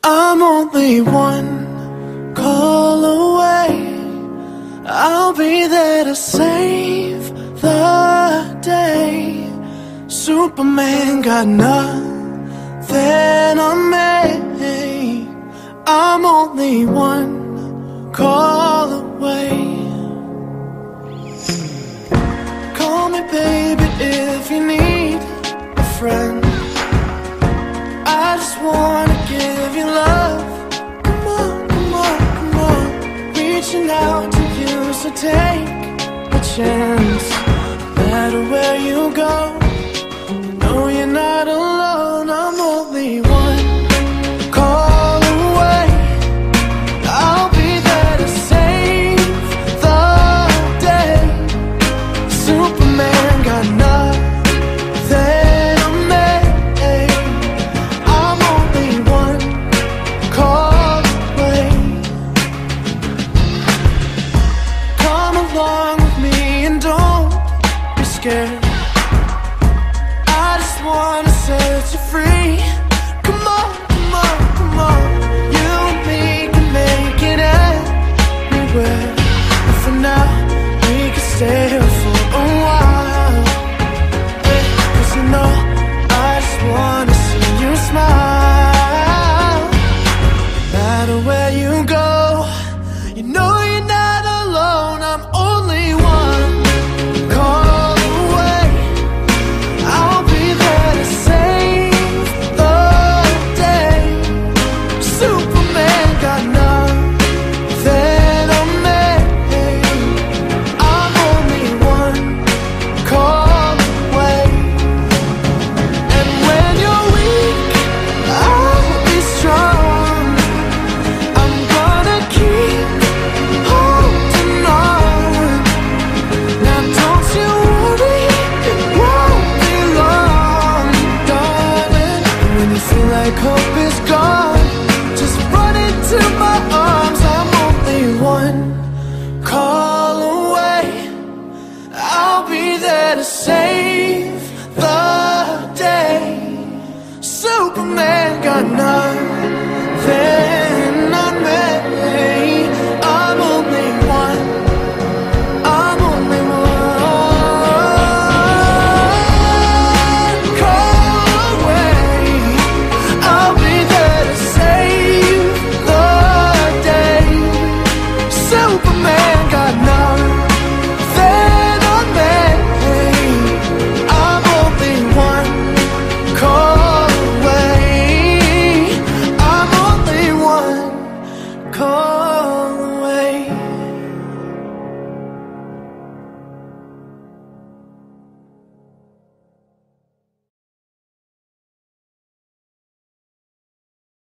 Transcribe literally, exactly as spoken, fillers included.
I'm only one call away. I'll be there to save the day. Superman got nothing on me. I'm only one call away. Call me baby if you need a friend. I just wanna give you love. Come on, come on, come on. Reaching out to you, so take a chance. No matter where you go, you know you're not alone. I'm only one call away. I'll be there to save the day. Superman got nothing. I just wanna set you free. Come on, come on, come on. You and me can make it anywhere. And for now, we can stay here for a while. Yeah, 'cause you know, I just wanna see you smile. No matter where you go, you know you're not alone. I'm only one call. Hope is gone.